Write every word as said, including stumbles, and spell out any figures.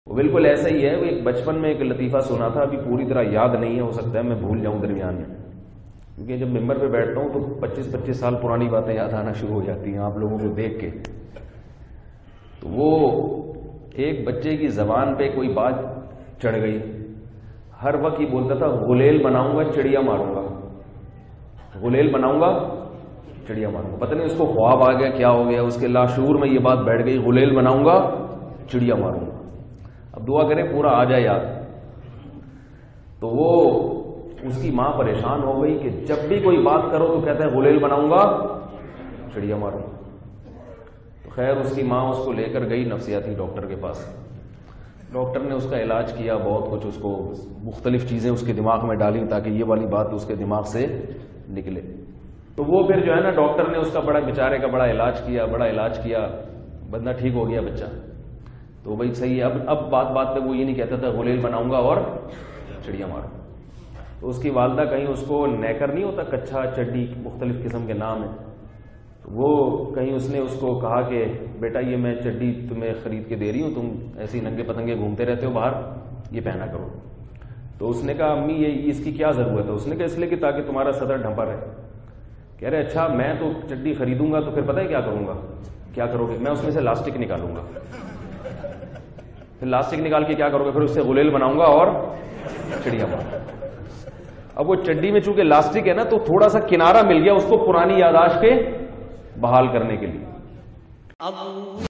وہ بالکل ایسا ہی ہے. وہ ایک بچپن میں ایک لطیفہ سنا تھا, ابھی پوری طرح یاد نہیں ہے, ہو سکتا ہے میں بھول جاؤں درمیان میں, کیونکہ جب ممبر پہ بیٹھتا ہوں تو پچیس پچیس سال پرانی باتیں یاد آنا شروع ہو جاتی ہیں آپ لوگوں کو دیکھ کے. تو وہ ایک بچے کی زبان پہ کوئی بات چڑھ گئی, ہر وقت یہ بولتا تھا غلیل بناؤں گا چڑیا ماروں گا, غلیل بناؤں گا چڑیا ماروں گا. پتہ نہیں اس کو خواب آ گیا کیا ہو گیا, اس کے لاشعور میں یہ بات بیٹھ گئی, غلیل بناؤں گا چڑیا ماروں گا. اب دعا کریں پورا آ جائے یاد. تو وہ اس کی ماں پریشان ہو گئی کہ جب بھی کوئی بات کرو تو کہتا ہے غلیل بناؤں گا چڑیا ماروں گا. تو خیر اس کی ماں اس کو لے کر گئی نفسیاتی ڈاکٹر کے پاس. ڈاکٹر نے اس کا علاج کیا, بہت کچھ اس کو مختلف چیزیں اس کے دماغ میں ڈالی تاکہ یہ والی بات اس کے دماغ سے نکلے. تو وہ پھر جو ہے نا ڈاکٹر نے اس کا بڑا بیچارے کا بڑا علاج کیا, بڑا علاج کیا, بندہ ٹھیک ہو گیا بچہ. تو بھائی صحیح ہے. اب اب بات بات پہ وہ یہ نہیں کہتا تھا غلیل بناؤں گا اور چڑیا ماروں. تو اس کی والدہ کہیں اس کو نیکر نہیں ہوتا, کچھا چڈی مختلف قسم کے نام ہیں, تو وہ کہیں اس نے اس کو کہا کہ بیٹا یہ میں چڈی تمہیں خرید کے دے رہی ہوں, تم ایسے ہی ننگے پتنگے گھومتے رہتے ہو باہر, یہ پہنا کرو. تو اس نے کہا امی یہ اس کی کیا ضرورت ہے؟ اس نے کہا اس لیے کہ تاکہ تمہارا صدر ڈھمپا رہے. کہہ رہے اچھا میں تو چڈی خریدوں گا تو پھر پتہ ہے کیا کروں گا؟ کیا کرو گے؟ میں اس میں سے لاسٹک نکالوں گا. پھر لاسٹک نکال کے کیا کرو گے؟ پھر اس سے غلیل بناؤں گا اور چڑیا ماروں گا. اب وہ چڈی میں چونکہ لاسٹک ہے نا تو تھوڑا سا کنارہ مل گیا اس کو پرانی یاداشت کے بحال کرنے کے لیے.